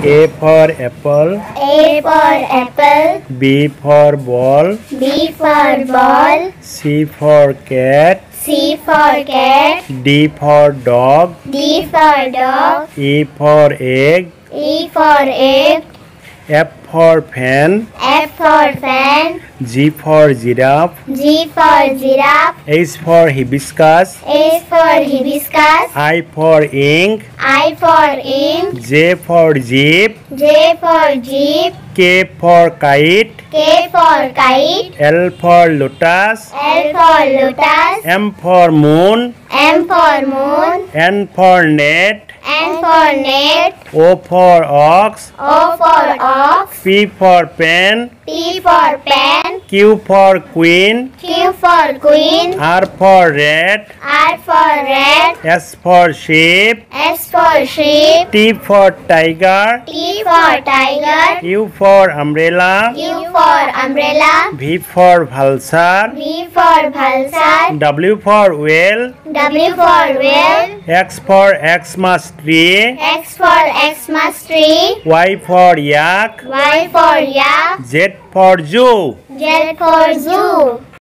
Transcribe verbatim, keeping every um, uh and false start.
A for apple. A for apple. B for ball. B for ball. C for cat. C for cat. D for dog. D for dog. E for egg. E for egg. F for fan. F for fan. G for giraffe. G for giraffe. H for hibiscus. H for hibiscus. I for ink. I for ink. J for jeep. J for jeep. K for kite. K for kite. L for lotus. L for lotus. M for moon. M for moon. N for net. N for net. O for ox. O for ox. P for pen. P for pen. Q for queen. Q for queen. R for rat. R for rat. S for sheep. S for sheep. T for tiger. T for tiger. U for umbrella. U for umbrella. V for vulture. V for vulture. W for whale. W for whale. X for Xmas tree. X for Xmas tree. Y for yak. Y for yak. Z for zoo. Z for zoo.